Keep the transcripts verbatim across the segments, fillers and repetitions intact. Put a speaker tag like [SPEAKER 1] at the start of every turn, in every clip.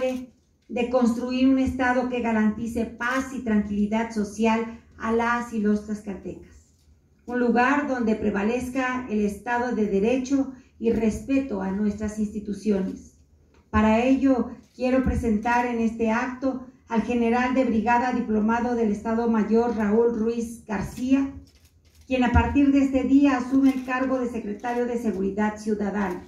[SPEAKER 1] de construir un Estado que garantice paz y tranquilidad social a las y los tlaxcaltecas. Un lugar donde prevalezca el Estado de Derecho y respeto a nuestras instituciones. Para ello, quiero presentar en este acto al general de brigada diplomado del Estado Mayor Raúl Ruiz García, quien a partir de este día asume el cargo de secretario de Seguridad Ciudadana.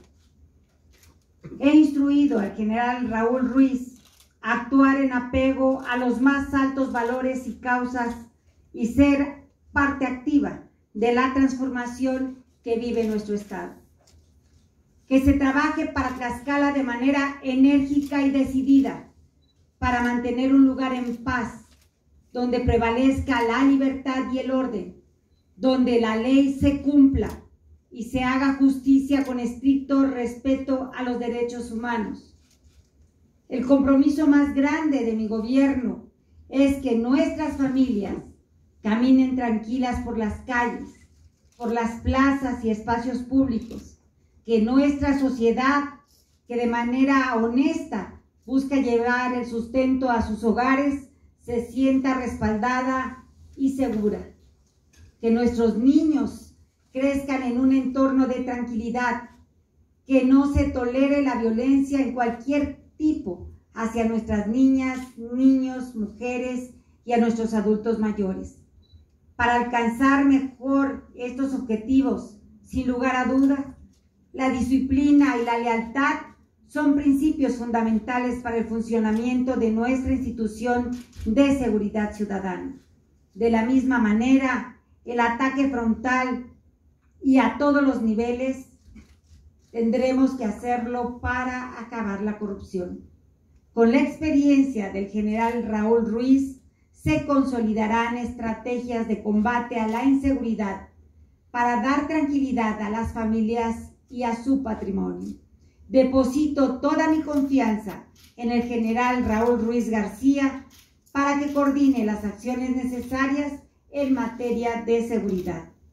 [SPEAKER 1] He instruido al general Raúl Ruiz a actuar en apego a los más altos valores y causas y ser parte activa de la transformación que vive nuestro Estado. Que se trabaje para Tlaxcala de manera enérgica y decidida para mantener un lugar en paz, donde prevalezca la libertad y el orden, donde la ley se cumpla y se haga justicia con estricto respeto a los derechos humanos. El compromiso más grande de mi gobierno es que nuestras familias caminen tranquilas por las calles, por las plazas y espacios públicos, que nuestra sociedad, que de manera honesta busca llevar el sustento a sus hogares, se sienta respaldada y segura. Que nuestros niños crezcan en un entorno de tranquilidad, que no se tolere la violencia en cualquier tipo hacia nuestras niñas, niños, mujeres y a nuestros adultos mayores. Para alcanzar mejor estos objetivos, sin lugar a dudas, la disciplina y la lealtad son principios fundamentales para el funcionamiento de nuestra institución de seguridad ciudadana. De la misma manera, el ataque frontal y a todos los niveles tendremos que hacerlo para acabar la corrupción. Con la experiencia del general Raúl Ruiz, se consolidarán estrategias de combate a la inseguridad para dar tranquilidad a las familias y a su patrimonio. Deposito toda mi confianza en el general Raúl Ruiz García para que coordine las acciones necesarias en materia de seguridad.